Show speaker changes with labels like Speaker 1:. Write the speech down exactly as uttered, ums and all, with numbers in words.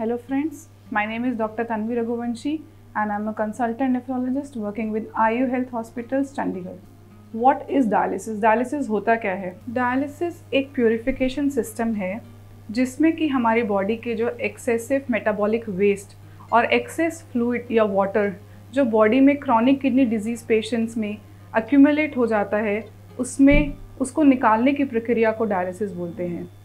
Speaker 1: Hello friends, my name is Doctor Tanvi Raghuvanshi and I am a consultant nephrologist working with Ayu Health Hospitals, Chandigarh. What is dialysis? Dialysis होता क्या है? Dialysis एक purification system है जिसमें कि हमारी body के जो excessive metabolic waste और excess fluid या water जो बॉडी में chronic kidney disease patients में accumulate हो जाता है, उसमें उसको निकालने की प्रक्रिया को डायलिसिस बोलते हैं।